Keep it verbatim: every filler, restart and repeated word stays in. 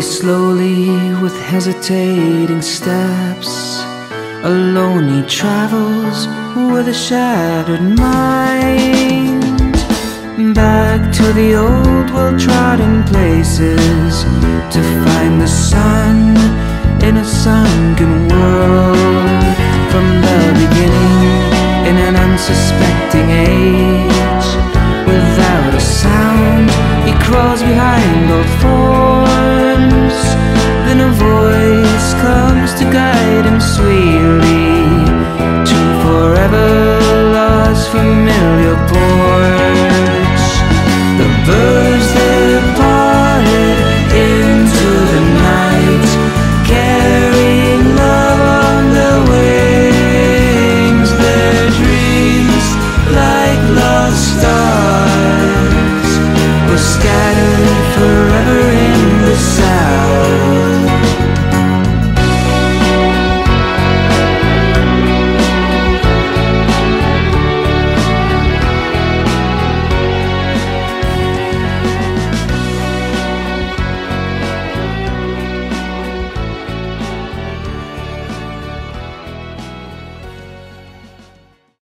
slowly, with hesitating steps, alone he travels with a shattered mind. Back to the old well-trodden places, to find the sun in a sunken world. From the beginning, in an unsuspecting age,